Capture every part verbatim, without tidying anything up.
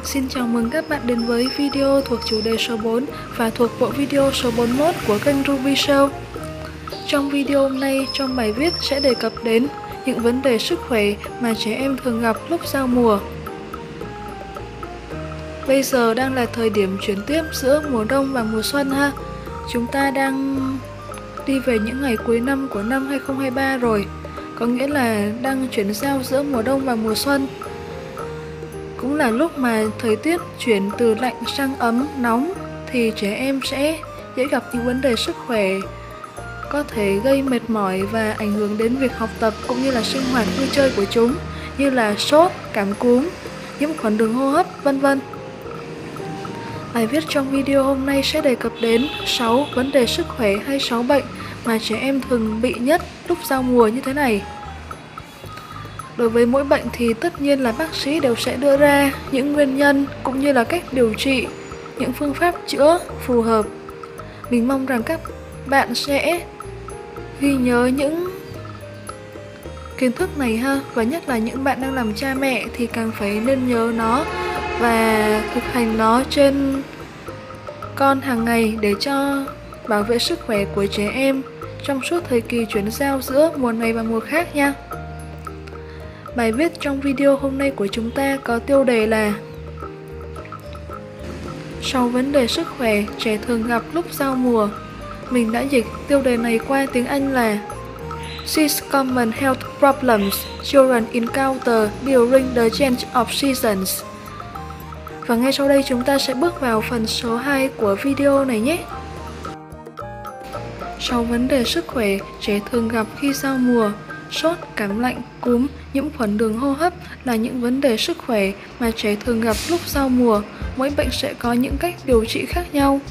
Xin chào mừng các bạn đến với video thuộc chủ đề số bốn và thuộc bộ video số bốn mươi mốt của kênh Ruby Show. Trong video hôm nay, trong bài viết sẽ đề cập đến những vấn đề sức khỏe mà trẻ em thường gặp lúc giao mùa. Bây giờ đang là thời điểm chuyển tiếp giữa mùa đông và mùa xuân ha. Chúng ta đang đi về những ngày cuối năm của năm hai không hai ba rồi, có nghĩa là đang chuyển giao giữa mùa đông và mùa xuân. Cũng là lúc mà thời tiết chuyển từ lạnh sang ấm, nóng thì trẻ em sẽ dễ gặp những vấn đề sức khỏe có thể gây mệt mỏi và ảnh hưởng đến việc học tập cũng như là sinh hoạt vui chơi của chúng, như là sốt, cảm cúm, nhiễm khuẩn đường hô hấp, vân vân. Bài viết trong video hôm nay sẽ đề cập đến sáu vấn đề sức khỏe hay sáu bệnh mà trẻ em thường bị nhất lúc giao mùa như thế này. Đối với mỗi bệnh thì tất nhiên là bác sĩ đều sẽ đưa ra những nguyên nhân cũng như là cách điều trị, những phương pháp chữa phù hợp. Mình mong rằng các bạn sẽ ghi nhớ những kiến thức này ha, và nhất là những bạn đang làm cha mẹ thì càng phải nên nhớ nó và thực hành nó trên con hàng ngày để cho bảo vệ sức khỏe của trẻ em trong suốt thời kỳ chuyển giao giữa mùa này và mùa khác nha. Bài viết trong video hôm nay của chúng ta có tiêu đề là sáu vấn đề sức khỏe trẻ thường gặp lúc giao mùa. Mình đã dịch tiêu đề này qua tiếng Anh là Six Common Health Problems Children Encounter During the Change of Seasons. Và ngay sau đây chúng ta sẽ bước vào phần số hai của video này nhé. sáu vấn đề sức khỏe trẻ thường gặp khi giao mùa. Sốt, cảm lạnh, cúm, nhiễm khuẩn đường hô hấp là những vấn đề sức khỏe mà trẻ thường gặp lúc giao mùa. Mỗi bệnh sẽ có những cách điều trị khác nhau.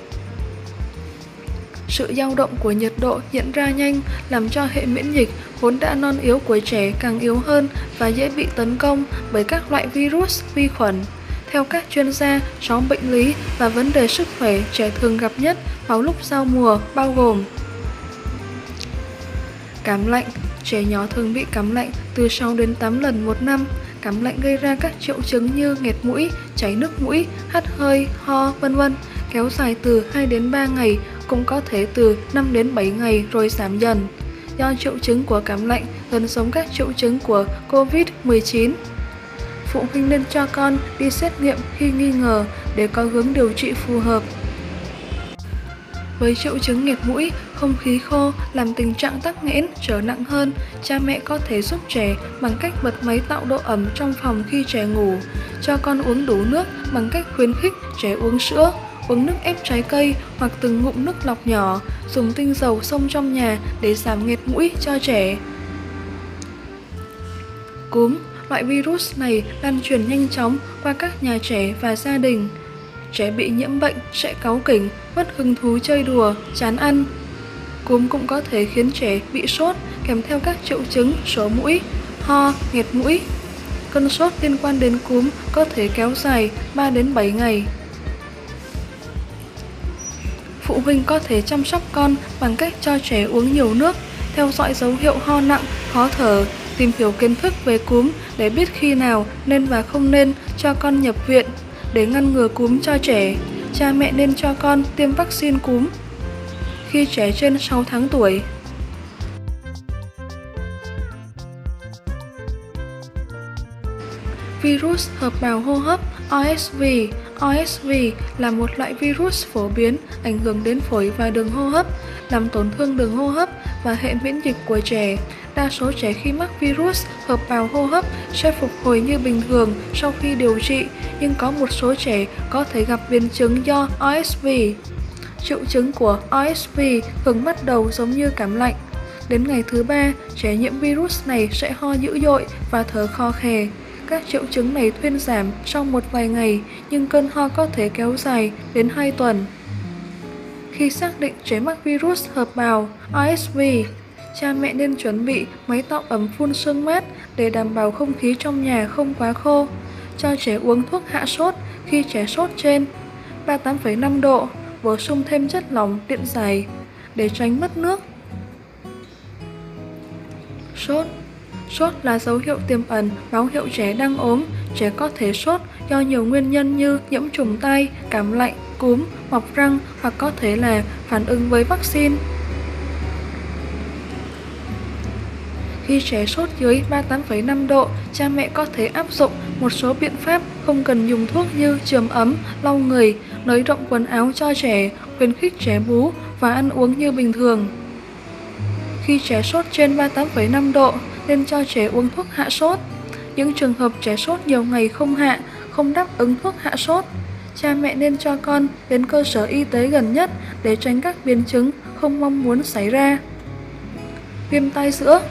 Sự dao động của nhiệt độ diễn ra nhanh làm cho hệ miễn dịch vốn đã non yếu của trẻ càng yếu hơn và dễ bị tấn công bởi các loại virus, vi khuẩn. Theo các chuyên gia, sáu bệnh lý và vấn đề sức khỏe trẻ thường gặp nhất vào lúc giao mùa bao gồm cảm lạnh. Trẻ nhỏ thường bị cảm lạnh từ sáu đến tám lần một năm. Cảm lạnh gây ra các triệu chứng như nghẹt mũi, chảy nước mũi, hắt hơi, ho, vân vân, kéo dài từ hai đến ba ngày, cũng có thể từ năm đến bảy ngày rồi giảm dần. Do triệu chứng của cảm lạnh gần giống các triệu chứng của covid mười chín. Phụ huynh nên cho con đi xét nghiệm khi nghi ngờ để có hướng điều trị phù hợp. Với triệu chứng nghẹt mũi, không khí khô làm tình trạng tắc nghẽn trở nặng hơn, cha mẹ có thể giúp trẻ bằng cách bật máy tạo độ ẩm trong phòng khi trẻ ngủ, cho con uống đủ nước bằng cách khuyến khích trẻ uống sữa, uống nước ép trái cây hoặc từng ngụm nước lọc nhỏ, dùng tinh dầu xông trong nhà để giảm nghẹt mũi cho trẻ. Cúm, loại virus này lan truyền nhanh chóng qua các nhà trẻ và gia đình. Trẻ bị nhiễm bệnh sẽ cáu kỉnh, mất hứng thú chơi đùa, chán ăn. Cúm cũng có thể khiến trẻ bị sốt kèm theo các triệu chứng sổ mũi, ho, nghẹt mũi. Cơn sốt liên quan đến cúm có thể kéo dài ba đến bảy ngày. Phụ huynh có thể chăm sóc con bằng cách cho trẻ uống nhiều nước, theo dõi dấu hiệu ho nặng, khó thở, tìm hiểu kiến thức về cúm để biết khi nào nên và không nên cho con nhập viện. Để ngăn ngừa cúm cho trẻ, cha mẹ nên cho con tiêm vaccine cúm khi trẻ trên sáu tháng tuổi. Virus hợp bào hô hấp R S V. R S V là một loại virus phổ biến ảnh hưởng đến phổi và đường hô hấp, làm tổn thương đường hô hấp và hệ miễn dịch của trẻ. Đa số trẻ khi mắc virus hợp bào hô hấp sẽ phục hồi như bình thường sau khi điều trị, nhưng có một số trẻ có thể gặp biến chứng do R S V. Triệu chứng của R S V thường bắt đầu giống như cảm lạnh. Đến ngày thứ ba, trẻ nhiễm virus này sẽ ho dữ dội và thở khò khè. Các triệu chứng này thuyên giảm sau một vài ngày, nhưng cơn ho có thể kéo dài đến hai tuần. Khi xác định trẻ mắc virus hợp bào R S V, cha mẹ nên chuẩn bị máy tạo ẩm phun sương mát để đảm bảo không khí trong nhà không quá khô. Cho trẻ uống thuốc hạ sốt khi trẻ sốt trên ba mươi tám phẩy năm độ, bổ sung thêm chất lỏng điện giải để tránh mất nước. Sốt Sốt là dấu hiệu tiềm ẩn báo hiệu trẻ đang ốm. Trẻ có thể sốt do nhiều nguyên nhân như nhiễm trùng tai, cảm lạnh, cúm, mọc răng hoặc có thể là phản ứng với vaccine. Khi trẻ sốt dưới ba mươi tám phẩy năm độ, cha mẹ có thể áp dụng một số biện pháp không cần dùng thuốc như chườm ấm, lau người, nới rộng quần áo cho trẻ, khuyến khích trẻ bú và ăn uống như bình thường. Khi trẻ sốt trên ba mươi tám phẩy năm độ, nên cho trẻ uống thuốc hạ sốt. Những trường hợp trẻ sốt nhiều ngày không hạ, không đáp ứng thuốc hạ sốt, cha mẹ nên cho con đến cơ sở y tế gần nhất để tránh các biến chứng không mong muốn xảy ra. Viêm tai giữa.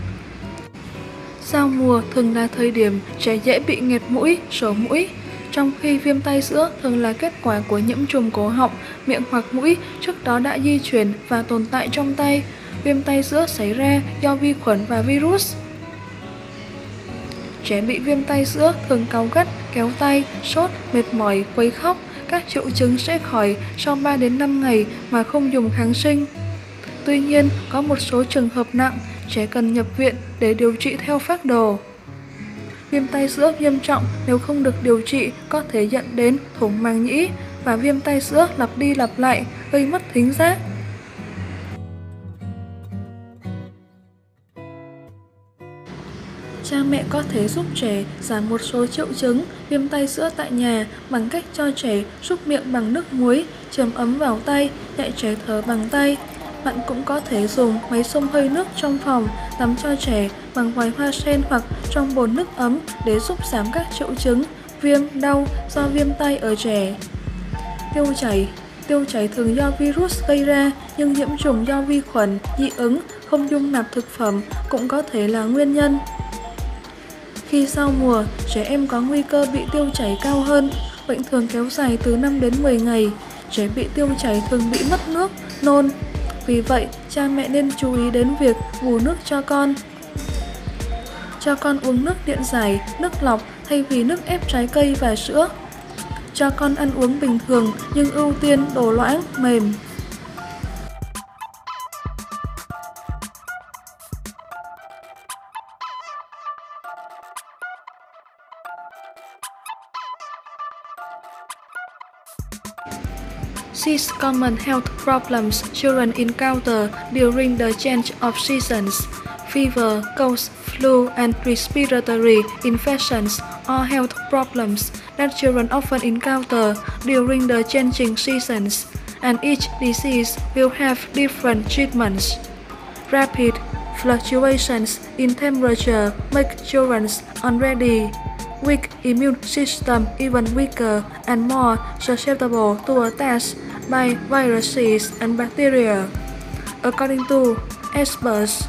Giao mùa thường là thời điểm trẻ dễ bị nghẹt mũi, sổ mũi, trong khi viêm tai giữa thường là kết quả của nhiễm trùng cổ họng, miệng hoặc mũi trước đó đã di chuyển và tồn tại trong tai. Viêm tai giữa xảy ra do vi khuẩn và virus. Trẻ bị viêm tai giữa thường cáu gắt, kéo tay, sốt, mệt mỏi, quấy khóc. Các triệu chứng sẽ khỏi sau ba đến năm ngày mà không dùng kháng sinh. Tuy nhiên, có một số trường hợp nặng, trẻ cần nhập viện để điều trị theo phác đồ. Viêm tai giữa nghiêm trọng nếu không được điều trị có thể dẫn đến thủng màng nhĩ và viêm tai giữa lặp đi lặp lại, gây mất thính giác. Cha mẹ có thể giúp trẻ giảm một số triệu chứng viêm tai giữa tại nhà bằng cách cho trẻ súc miệng bằng nước muối, chườm ấm vào tay, dạy trẻ thở bằng tay. Bạn cũng có thể dùng máy xông hơi nước trong phòng tắm cho trẻ bằng vòi hoa sen hoặc trong bồn nước ấm để giúp giảm các triệu chứng viêm, đau do viêm tai ở trẻ. Tiêu chảy. Tiêu chảy thường do virus gây ra, nhưng nhiễm trùng do vi khuẩn, dị ứng, không dung nạp thực phẩm cũng có thể là nguyên nhân. Khi giao mùa, trẻ em có nguy cơ bị tiêu chảy cao hơn. Bệnh thường kéo dài từ năm đến mười ngày. Trẻ bị tiêu chảy thường bị mất nước, nôn. Vì vậy, cha mẹ nên chú ý đến việc bù nước cho con. Cho con uống nước điện giải, nước lọc thay vì nước ép trái cây và sữa. Cho con ăn uống bình thường nhưng ưu tiên đồ loãng, mềm. Six common health problems children encounter during the change of seasons. Fever, colds, flu, and respiratory infections are health problems that children often encounter during the changing seasons, and each disease will have different treatments. Rapid fluctuations in temperature make children unready, weak immune system even weaker and more susceptible to attacks by viruses and bacteria. According to experts,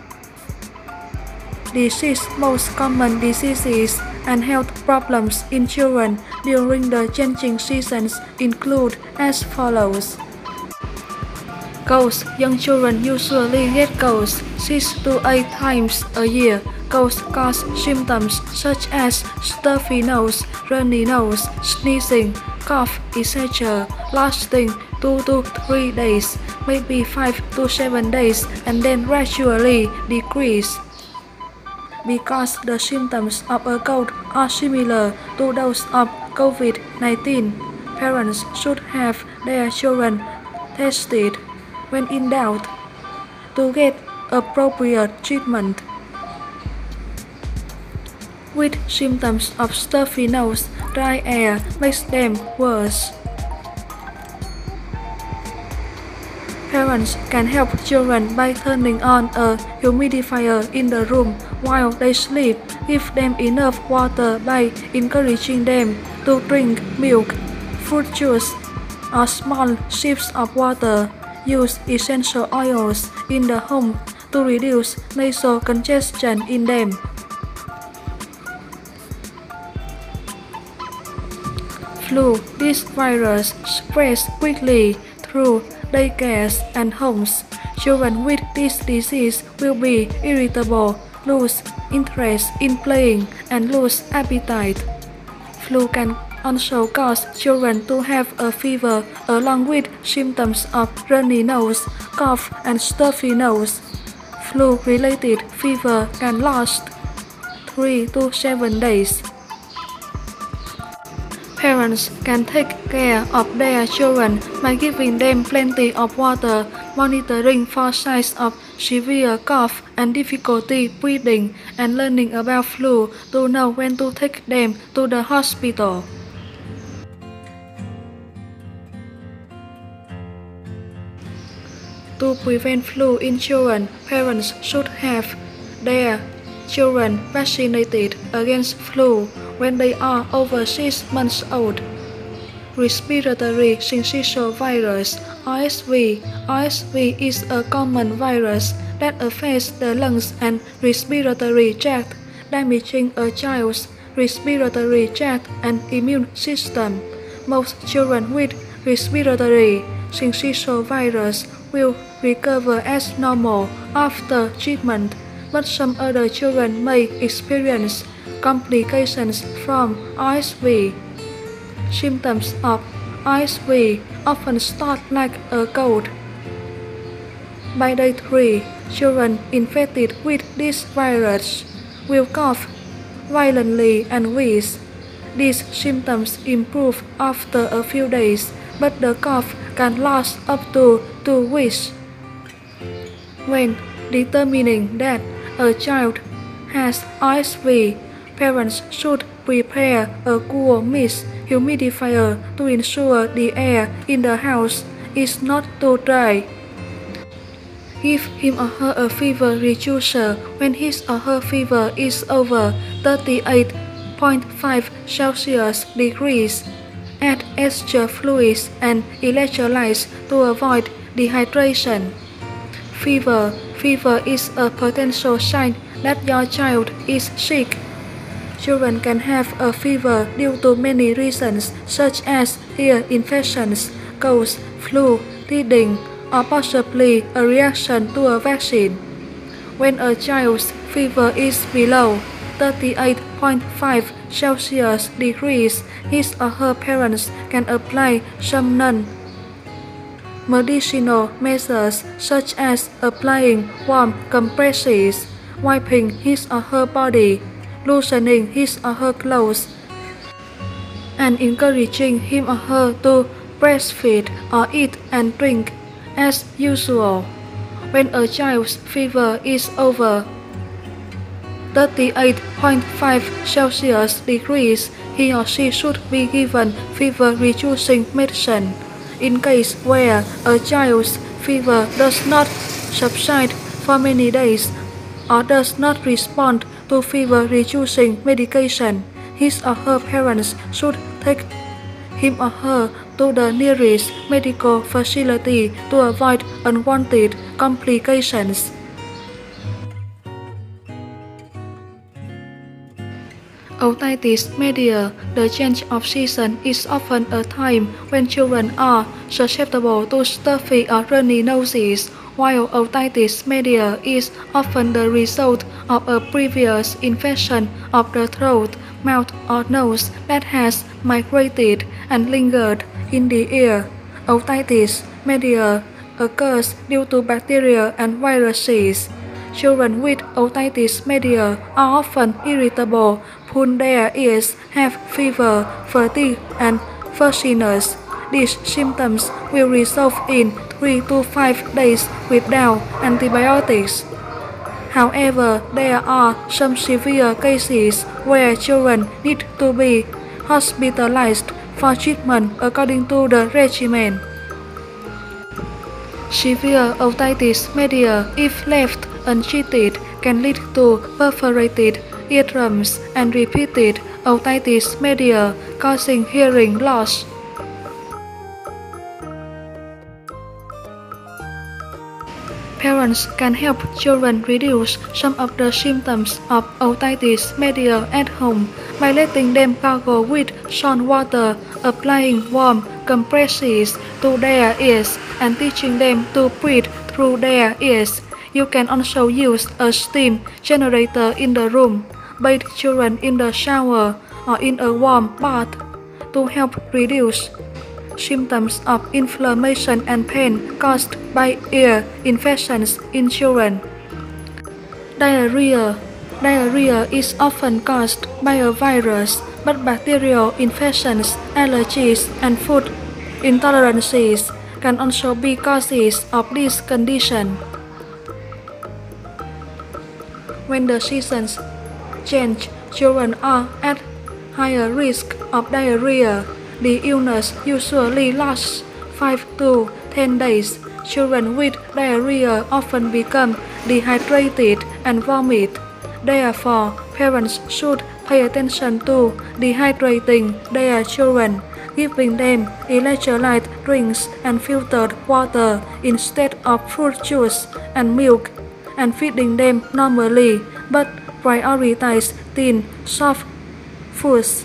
the six most common diseases and health problems in children during the changing seasons include as follows. Colds. Young children usually get colds six to eight times a year. Colds cause symptoms such as stuffy nose, runny nose, sneezing, cough, et cetera, lasting two to three days, maybe five to seven days, and then gradually decrease. Because the symptoms of a cold are similar to those of COVID nineteen, parents should have their children tested when in doubt to get appropriate treatment. With symptoms of stuffy nose, dry air makes them worse. Parents can help children by turning on a humidifier in the room while they sleep. Give them enough water by encouraging them to drink milk, fruit juice, or small sips of water. Use essential oils in the home to reduce nasal congestion in them. Flu. This virus spreads quickly through daycares and homes. Children with this disease will be irritable, lose interest in playing, and lose appetite. Flu can also cause children to have a fever along with symptoms of runny nose, cough, and stuffy nose. Flu-related fever can last three to seven days. Parents can take care of their children by giving them plenty of water, monitoring for signs of severe cough and difficulty breathing, and learning about flu to know when to take them to the hospital. To prevent flu in children, parents should have their children vaccinated against flu when they are over six months old. Respiratory syncytial virus (R S V). R S V is a common virus that affects the lungs and respiratory tract, damaging a child's respiratory tract and immune system. Most children with respiratory syncytial virus will recover as normal after treatment, but some other children may experience complications from R S V. Symptoms of R S V often start like a cold. By day three, children infected with this virus will cough violently and wheeze. These symptoms improve after a few days, but the cough can last up to two weeks. When determining that a child has R S V, parents should prepare a cool mist humidifier to ensure the air in the house is not too dry. Give him or her a fever reducer when his or her fever is over thirty-eight point five Celsius degrees. Add extra fluids and electrolytes to avoid dehydration. Fever. Fever is a potential sign that your child is sick. Children can have a fever due to many reasons, such as ear infections, colds, flu, teething, or possibly a reaction to a vaccine. When a child's fever is below thirty-eight point five Celsius degrees, his or her parents can apply some non-medicinal measures such as applying warm compresses, wiping his or her body, loosening his or her clothes, and encouraging him or her to breastfeed or eat and drink as usual. When a child's fever is over thirty-eight point five Celsius degrees, he or she should be given fever-reducing medicine. In case where a child's fever does not subside for many days or does not respond to fever-reducing medication, his or her parents should take him or her to the nearest medical facility to avoid unwanted complications. Otitis media. The change of season is often a time when children are susceptible to stuffy or runny noses, while otitis media is often the result of a previous infection of the throat, mouth, or nose that has migrated and lingered in the ear. Otitis media occurs due to bacteria and viruses. Children with otitis media are often irritable, pull their ears, have fever, fatigue, and fussiness. These symptoms will resolve in three to five days without antibiotics. However, there are some severe cases where children need to be hospitalized for treatment according to the regimen. Severe otitis media, if left untreated, can lead to perforated eardrums and repeated otitis media, causing hearing loss. Parents can help children reduce some of the symptoms of otitis media at home by letting them gargle with salt water, applying warm compresses to their ears, and teaching them to breathe through their ears. You can also use a steam generator in the room, bathe children in the shower or in a warm bath to help reduce symptoms of inflammation and pain caused by ear infections in children. Diarrhea. Diarrhea is often caused by a virus, but bacterial infections, allergies, and food intolerances can also be causes of this condition. When the seasons change, children are at higher risk of diarrhea. The illness usually lasts five to ten days. Children with diarrhea often become dehydrated and vomit. Therefore, parents should pay attention to dehydrating their children, giving them electrolyte drinks and filtered water instead of fruit juice and milk, and feeding them normally, but prioritize thin, soft foods.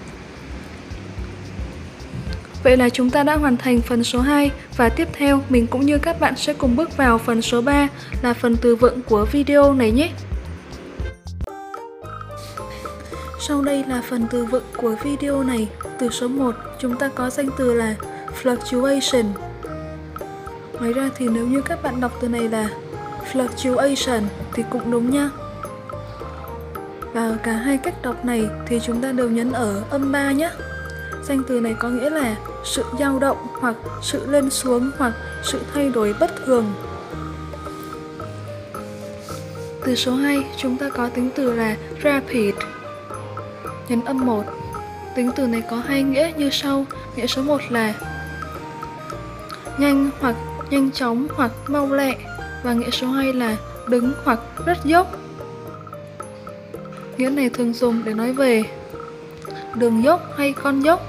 Vậy là chúng ta đã hoàn thành phần số hai và tiếp theo mình cũng như các bạn sẽ cùng bước vào phần số ba là phần từ vựng của video này nhé. Sau đây là phần từ vựng của video này. Từ số một chúng ta có danh từ là fluctuation. Ngoài ra thì nếu như các bạn đọc từ này là fluctuation thì cũng đúng nha. Và cả hai cách đọc này thì chúng ta đều nhấn ở âm ba nhé. Danh từ này có nghĩa là sự dao động hoặc sự lên xuống hoặc sự thay đổi bất thường. Từ số hai chúng ta có tính từ là rapid. Nhấn âm một. Tính từ này có hai nghĩa như sau. Nghĩa số một là nhanh hoặc nhanh chóng hoặc mau lẹ. Và nghĩa số hai là đứng hoặc rất dốc. Nghĩa này thường dùng để nói về đường dốc hay con dốc.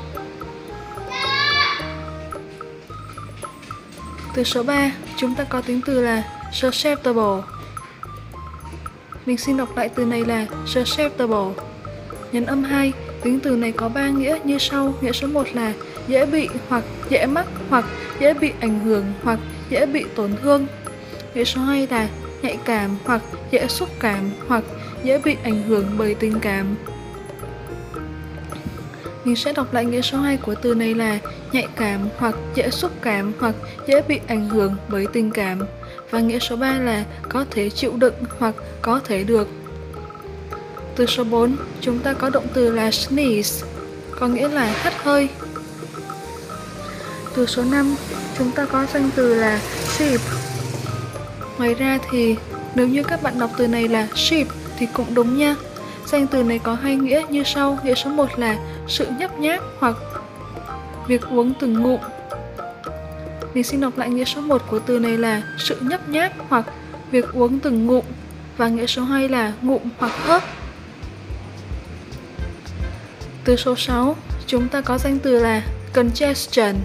Từ số ba chúng ta có tính từ là susceptible. Mình xin đọc lại từ này là susceptible. Nhấn âm hai. Tính từ này có ba nghĩa như sau. Nghĩa số một là dễ bị hoặc dễ mắc hoặc dễ bị ảnh hưởng hoặc dễ bị tổn thương. Nghĩa số hai là nhạy cảm hoặc dễ xúc cảm hoặc dễ bị ảnh hưởng bởi tình cảm. Mình sẽ đọc lại nghĩa số hai của từ này là nhạy cảm hoặc dễ xúc cảm hoặc dễ bị ảnh hưởng bởi tình cảm. Và nghĩa số ba là có thể chịu đựng hoặc có thể được. Từ số bốn chúng ta có động từ là sneeze, có nghĩa là hắt hơi. Từ số năm chúng ta có danh từ là sheep. Ngoài ra thì nếu như các bạn đọc từ này là sheep thì cũng đúng nha. Danh từ này có hai nghĩa như sau. Nghĩa số một là sự nhấp nháp hoặc việc uống từng ngụm. Mình xin đọc lại nghĩa số một của từ này là sự nhấp nháp hoặc việc uống từng ngụm. Và nghĩa số hai là ngụm hoặc hớp. Từ số sáu chúng ta có danh từ là congestion.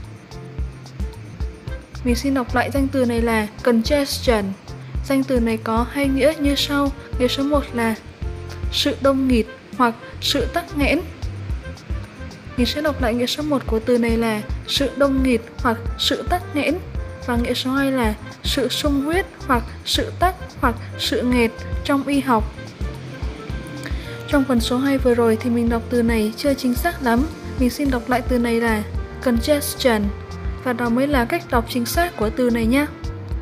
Mình xin đọc lại danh từ này là congestion. Danh từ này có hai nghĩa như sau. Nghĩa số một là sự đông nghịt hoặc sự tắc nghẽn. Mình sẽ đọc lại nghĩa số một của từ này là sự đông nghịt hoặc sự tắc nghẽn. Và nghĩa số hai là sự sung huyết hoặc sự tắc hoặc sự nghẹt trong y học. Trong phần số hai vừa rồi thì mình đọc từ này chưa chính xác lắm. Mình xin đọc lại từ này là congestion. Và đó mới là cách đọc chính xác của từ này nhé.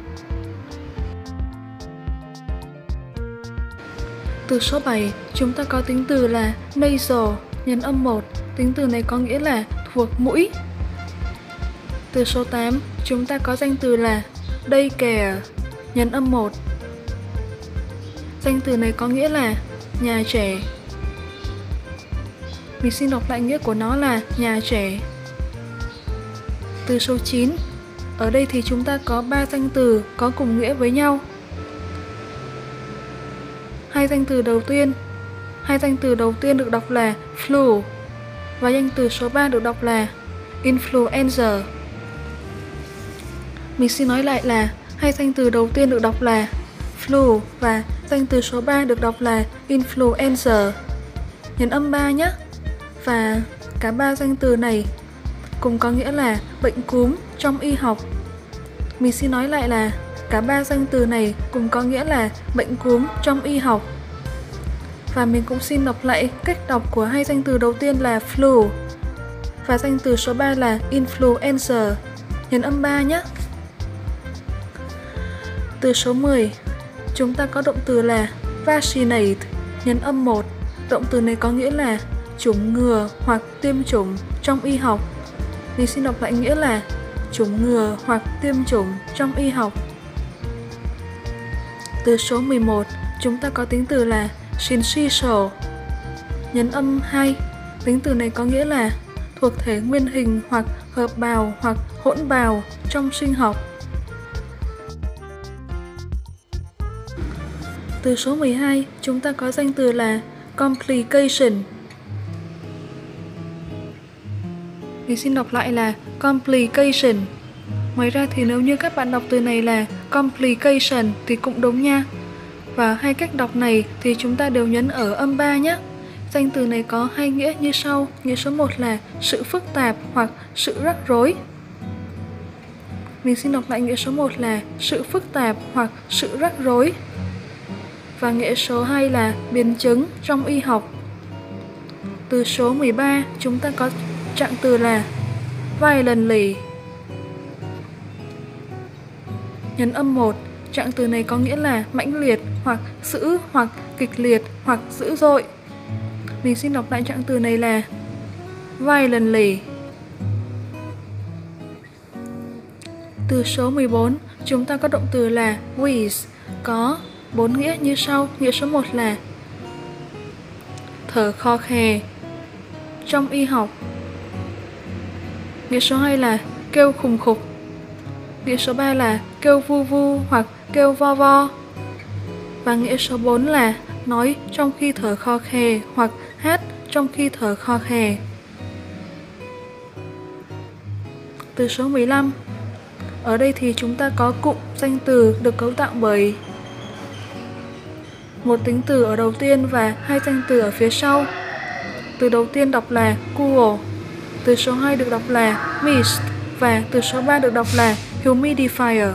Từ số bảy chúng ta có tính từ là nasal. Nhấn âm một. Tính từ này có nghĩa là thuộc mũi. Từ số tám chúng ta có danh từ là daycare. Nhấn âm một. Danh từ này có nghĩa là nhà trẻ. Mình xin đọc lại nghĩa của nó là nhà trẻ. Từ số chín. Ở đây thì chúng ta có ba danh từ có cùng nghĩa với nhau. Hai danh từ đầu tiên, hai danh từ đầu tiên được đọc là flu và danh từ số ba được đọc là influenza. Mình xin nói lại là hai danh từ đầu tiên được đọc là flu và danh từ số ba được đọc là influenza. Nhấn âm ba nhé. Và cả ba danh từ này cùng có nghĩa là bệnh cúm trong y học. Mình xin nói lại là cả ba danh từ này cùng có nghĩa là bệnh cúm trong y học. Và mình cũng xin đọc lại cách đọc của hai danh từ đầu tiên là flu và danh từ số ba là influenza. Nhấn âm ba nhé. Từ số mười chúng ta có động từ là vaccinate. Nhấn âm một. Động từ này có nghĩa là chủng ngừa hoặc tiêm chủng trong y học. Mình xin đọc lại nghĩa là chủng ngừa hoặc tiêm chủng trong y học. Từ số mười một, chúng ta có tính từ là syncytial. Nhấn âm hai. Tính từ này có nghĩa là thuộc thể nguyên hình hoặc hợp bào hoặc hỗn bào trong sinh học. Từ số mười hai, chúng ta có danh từ là complication. Mình xin đọc lại là complication. Ngoài ra thì nếu như các bạn đọc từ này là complication thì cũng đúng nha. Và hai cách đọc này thì chúng ta đều nhấn ở âm ba nhé. Danh từ này có hai nghĩa như sau. Nghĩa số một là sự phức tạp hoặc sự rắc rối. Mình xin đọc lại nghĩa số một là sự phức tạp hoặc sự rắc rối. Và nghĩa số hai là biến chứng trong y học. Từ số mười ba, chúng ta có trạng từ là violently. Nhấn âm một, trạng từ này có nghĩa là mãnh liệt hoặc dữ hoặc kịch liệt hoặc dữ dội. Mình xin đọc lại trạng từ này là violently. Từ số mười bốn, chúng ta có động từ là wheeze, có bốn nghĩa như sau. Nghĩa số một là thở khò khè trong y học. Nghĩa số hai là kêu khùng khục. Nghĩa số ba là kêu vu vu hoặc kêu vo vo. Và nghĩa số bốn là nói trong khi thở khò khè hoặc hát trong khi thở khò khè. Từ số mười lăm, ở đây thì chúng ta có cụm danh từ được cấu tạo bởi một tính từ ở đầu tiên và hai danh từ ở phía sau. Từ đầu tiên đọc là cool, từ số hai được đọc là mist và từ số ba được đọc là humidifier.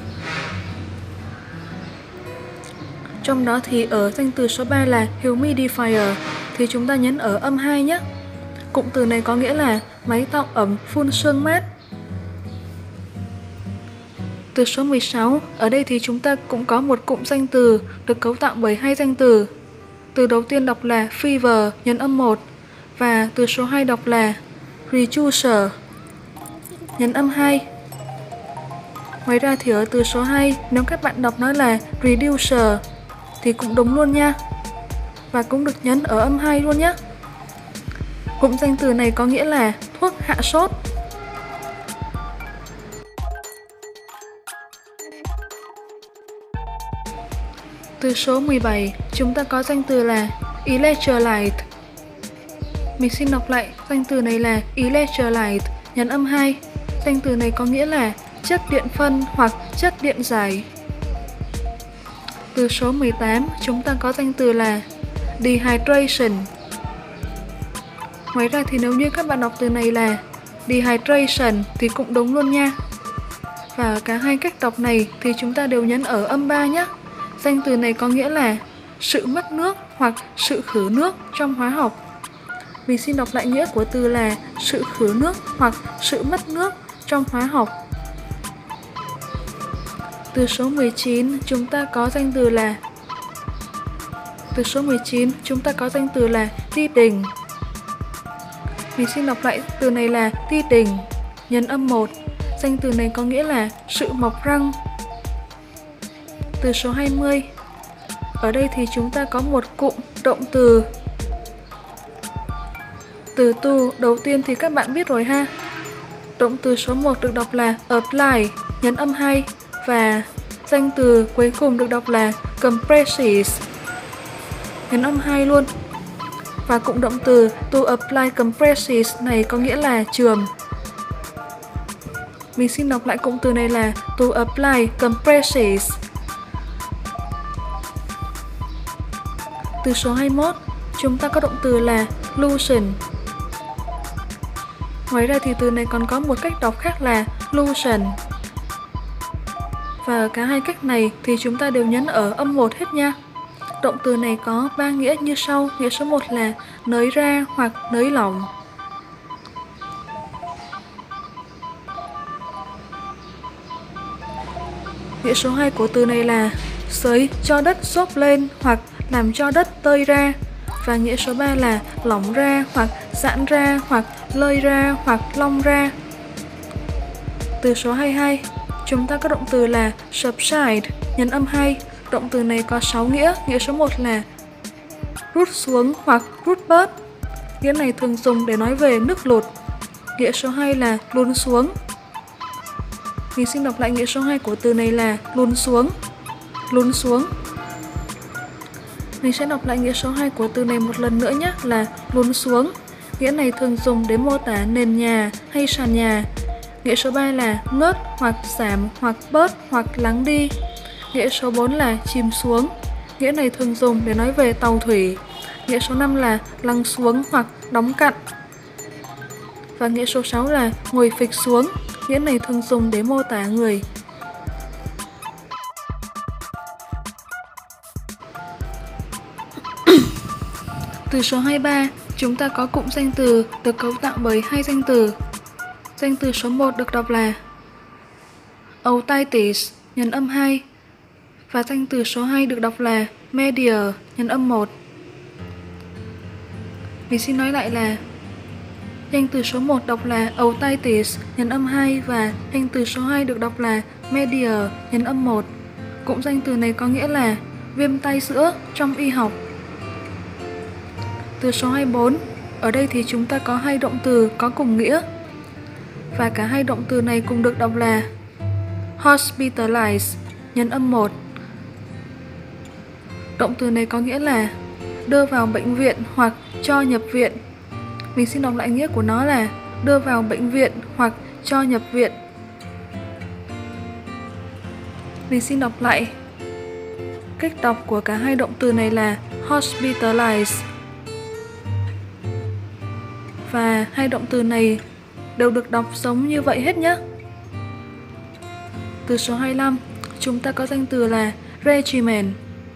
Trong đó thì ở danh từ số ba là humidifier thì chúng ta nhấn ở âm hai nhé. Cụm từ này có nghĩa là máy tạo ẩm phun sương mát. Từ số mười sáu, ở đây thì chúng ta cũng có một cụm danh từ được cấu tạo bởi hai danh từ. Từ đầu tiên đọc là fever, nhấn âm một, và từ số hai đọc là reducer, nhấn âm hai. Ngoài ra thì ở từ số hai, nếu các bạn đọc nó là reducer thì cũng đúng luôn nha. Và cũng được nhấn ở âm hai luôn nhé. Cụm danh từ này có nghĩa là thuốc hạ sốt. Từ số mười bảy, chúng ta có danh từ là electrolyte. Mình xin đọc lại danh từ này là electrolyte, nhấn âm hai. Danh từ này có nghĩa là chất điện phân hoặc chất điện giải. Từ số mười tám, chúng ta có danh từ là dehydration. Ngoài ra thì nếu như các bạn đọc từ này là dehydration thì cũng đúng luôn nha. Và cả hai cách đọc này thì chúng ta đều nhấn ở âm ba nhé. Danh từ này có nghĩa là sự mất nước hoặc sự khử nước trong hóa học. Mình xin đọc lại nghĩa của từ là sự khử nước hoặc sự mất nước trong hóa học. Từ số mười chín, chúng ta có danh từ là Từ số mười chín, chúng ta có danh từ là ti đình. Mình xin đọc lại từ này là ti đình, nhấn âm một. Danh từ này có nghĩa là sự mọc răng. Từ số hai mươi, ở đây thì chúng ta có một cụm động từ. Từ tu đầu tiên thì các bạn biết rồi ha. Động từ số một được đọc là apply, nhấn âm hai. Và danh từ cuối cùng được đọc là compresses, nhấn âm hai luôn. Và cụm động từ to apply compresses này có nghĩa là chườm. Mình xin đọc lại cụm từ này là to apply compresses. Từ số hai mươi mốt, chúng ta có động từ là lotion. Ngoài ra thì từ này còn có một cách đọc khác là lotion. Và cả hai cách này thì chúng ta đều nhấn ở âm một hết nha. Động từ này có ba nghĩa như sau. Nghĩa số một là nới ra hoặc nới lỏng. Nghĩa số hai của từ này là xới cho đất xốp lên hoặc làm cho đất tơi ra. Và nghĩa số ba là lỏng ra hoặc giãn ra hoặc lơi ra hoặc long ra. Từ số hai mươi hai, chúng ta có động từ là subside, nhấn âm hai. Động từ này có sáu nghĩa. Nghĩa số một là rút xuống hoặc rút bớt. Nghĩa này thường dùng để nói về nước lụt. Nghĩa số hai là lún xuống. Mình xin đọc lại nghĩa số hai của từ này là lún xuống. Lún xuống. Mình sẽ đọc lại nghĩa số hai của từ này một lần nữa nhé, là lún xuống. Nghĩa này thường dùng để mô tả nền nhà hay sàn nhà. Nghĩa số ba là ngớt hoặc giảm hoặc bớt hoặc lắng đi. Nghĩa số bốn là chìm xuống. Nghĩa này thường dùng để nói về tàu thủy. Nghĩa số năm là lắng xuống hoặc đóng cặn. Và nghĩa số sáu là ngồi phịch xuống. Nghĩa này thường dùng để mô tả người. Từ số hai mươi ba, chúng ta có cụm danh từ được cấu tạo bởi hai danh từ. Danh từ số một được đọc là otitis, nhấn âm hai. Và danh từ số hai được đọc là media, nhấn âm một. Mình xin nói lại là danh từ số một đọc là otitis, nhấn âm hai, và danh từ số hai được đọc là media, nhấn âm một. Cụm danh từ này có nghĩa là viêm tai sữa trong y học. Từ số hai mươi bốn, ở đây thì chúng ta có hai động từ có cùng nghĩa. Và cả hai động từ này cùng được đọc là hospitalize, nhấn âm một. Động từ này có nghĩa là đưa vào bệnh viện hoặc cho nhập viện. Mình xin đọc lại nghĩa của nó là đưa vào bệnh viện hoặc cho nhập viện. Mình xin đọc lại cách đọc của cả hai động từ này là hospitalize. Và hai động từ này đều được đọc giống như vậy hết nhé. Từ số hai mươi lăm, chúng ta có danh từ là regimen.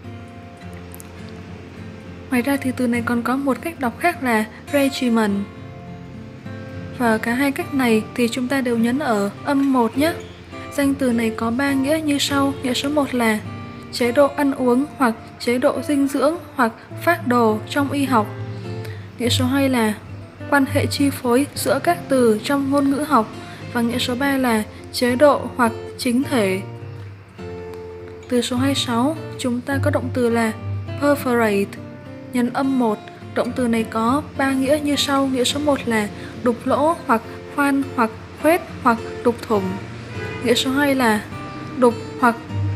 Ngoài ra thì từ này còn có một cách đọc khác là regiment. Và cả hai cách này thì chúng ta đều nhấn ở âm một nhé. Danh từ này có ba nghĩa như sau. Nghĩa số một là chế độ ăn uống hoặc chế độ dinh dưỡng hoặc phác đồ trong y học. Nghĩa số hai là quan hệ chi phối giữa các từ trong ngôn ngữ học. Và nghĩa số ba là chế độ hoặc chính thể. Từ số hai mươi sáu, chúng ta có động từ là perforate, nhấn âm một. Động từ này có ba nghĩa như sau. Nghĩa số một là đục lỗ hoặc khoan hoặc khoét hoặc đục thủng. Nghĩa số hai là đục hoặc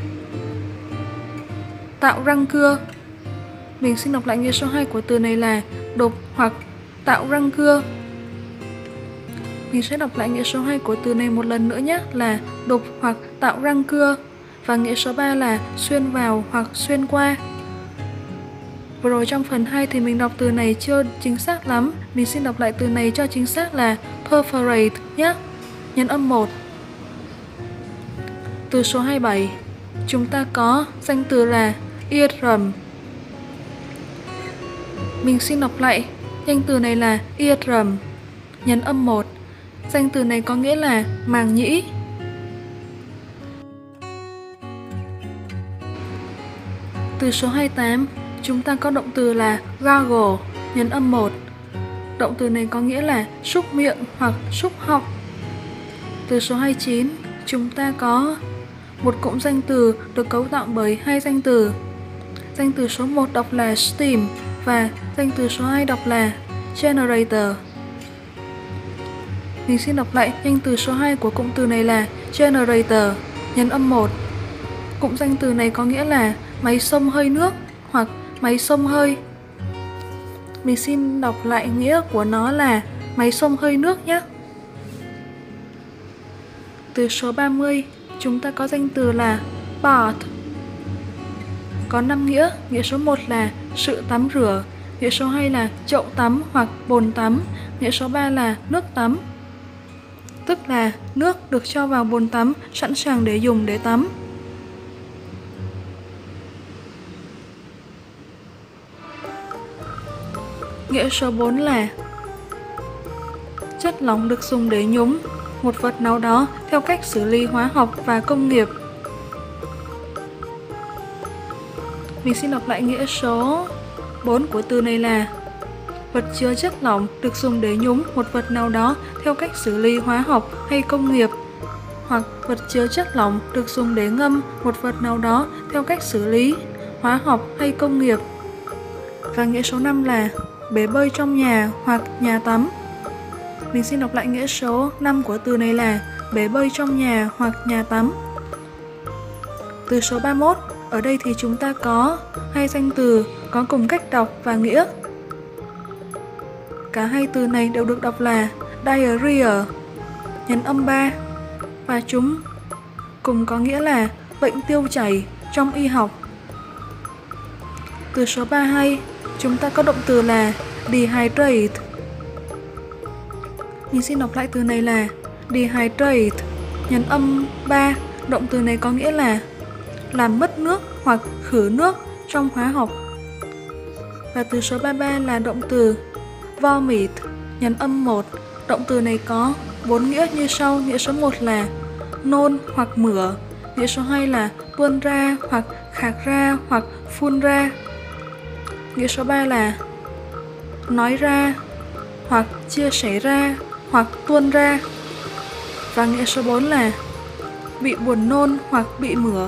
tạo răng cưa. Mình xin đọc lại nghĩa số hai của từ này là đục hoặc tạo răng cưa. Mình sẽ đọc lại nghĩa số hai của từ này một lần nữa nhé, là đục hoặc tạo răng cưa. Và nghĩa số ba là xuyên vào hoặc xuyên qua. Vừa rồi trong phần hai thì mình đọc từ này chưa chính xác lắm. Mình xin đọc lại từ này cho chính xác là perforate nhé, nhấn âm một. Từ số hai mươi bảy, chúng ta có danh từ là eardrum. Mình xin đọc lại danh từ này là eardrum, nhấn âm một. Danh từ này có nghĩa là màng nhĩ. Từ số hai mươi tám, chúng ta có động từ là gargle, nhấn âm một. Động từ này có nghĩa là súc miệng hoặc súc họng. Từ số hai mươi chín, chúng ta có một cụm danh từ được cấu tạo bởi hai danh từ. Danh từ số một đọc là steam và danh từ số hai đọc là generator. Mình xin đọc lại danh từ số hai của cụm từ này là generator, nhấn âm một. Cụm danh từ này có nghĩa là máy xông hơi nước hoặc máy xông hơi. Mình xin đọc lại nghĩa của nó là máy xông hơi nước nhé. Từ số ba mươi, chúng ta có danh từ là bath. Có năm nghĩa. Nghĩa số một là sự tắm rửa. Nghĩa số hai là chậu tắm hoặc bồn tắm. Nghĩa số ba là nước tắm, tức là nước được cho vào bồn tắm sẵn sàng để dùng để tắm. Nghĩa số bốn là chất lỏng được dùng để nhúng một vật nào đó theo cách xử lý hóa học và công nghiệp. Mình xin đọc lại nghĩa số bốn của từ này là vật chứa chất lỏng được dùng để nhúng một vật nào đó theo cách xử lý hóa học hay công nghiệp, hoặc vật chứa chất lỏng được dùng để ngâm một vật nào đó theo cách xử lý hóa học hay công nghiệp. Và nghĩa số năm là bể bơi trong nhà hoặc nhà tắm. Mình xin đọc lại nghĩa số năm của từ này là bể bơi trong nhà hoặc nhà tắm. Từ số ba mươi mốt, ở đây thì chúng ta có hai danh từ có cùng cách đọc và nghĩa. Cả hai từ này đều được đọc là diarrhea, nhấn âm ba, và chúng cùng có nghĩa là bệnh tiêu chảy trong y học. Từ số ba mươi hai, chúng ta có động từ là dehydrate. Mình xin đọc lại từ này là dehydrate, nhấn âm ba, động từ này có nghĩa là làm mất nước hoặc khử nước trong hóa học. Và từ số ba mươi ba là động từ vomit, nhấn âm một, động từ này có bốn nghĩa như sau. Nghĩa số một là nôn hoặc mửa, nghĩa số hai là tuôn ra hoặc khạc ra hoặc phun ra, nghĩa số ba là nói ra hoặc chia sẻ ra hoặc tuôn ra, và nghĩa số bốn là bị buồn nôn hoặc bị mửa.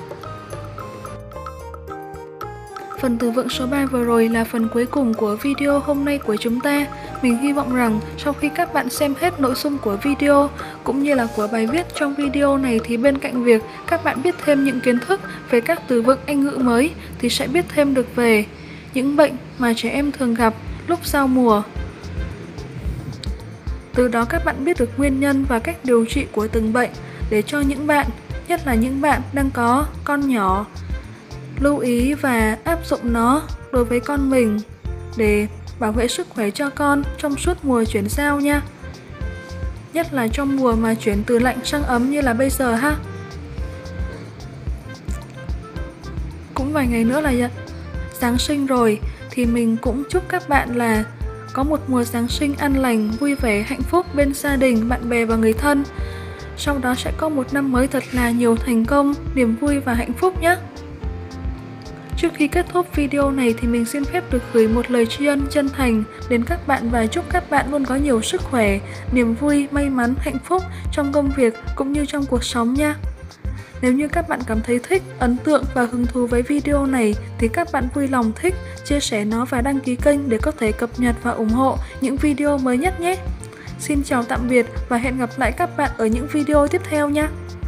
Phần từ vựng số ba vừa rồi là phần cuối cùng của video hôm nay của chúng ta. Mình hy vọng rằng sau khi các bạn xem hết nội dung của video cũng như là của bài viết trong video này, thì bên cạnh việc các bạn biết thêm những kiến thức về các từ vựng Anh ngữ mới thì sẽ biết thêm được về những bệnh mà trẻ em thường gặp lúc giao mùa. Từ đó các bạn biết được nguyên nhân và cách điều trị của từng bệnh, để cho những bạn, nhất là những bạn đang có con nhỏ, lưu ý và áp dụng nó đối với con mình để bảo vệ sức khỏe cho con trong suốt mùa chuyển giao nha. Nhất là trong mùa mà chuyển từ lạnh sang ấm như là bây giờ ha. Cũng vài ngày nữa là Giáng sinh rồi, thì mình cũng chúc các bạn là có một mùa Giáng sinh an lành, vui vẻ, hạnh phúc bên gia đình, bạn bè và người thân. Sau đó sẽ có một năm mới thật là nhiều thành công, niềm vui và hạnh phúc nhé. Trước khi kết thúc video này thì mình xin phép được gửi một lời tri ân chân thành đến các bạn và chúc các bạn luôn có nhiều sức khỏe, niềm vui, may mắn, hạnh phúc trong công việc cũng như trong cuộc sống nha. Nếu như các bạn cảm thấy thích, ấn tượng và hứng thú với video này thì các bạn vui lòng thích, chia sẻ nó và đăng ký kênh để có thể cập nhật và ủng hộ những video mới nhất nhé. Xin chào tạm biệt và hẹn gặp lại các bạn ở những video tiếp theo nha.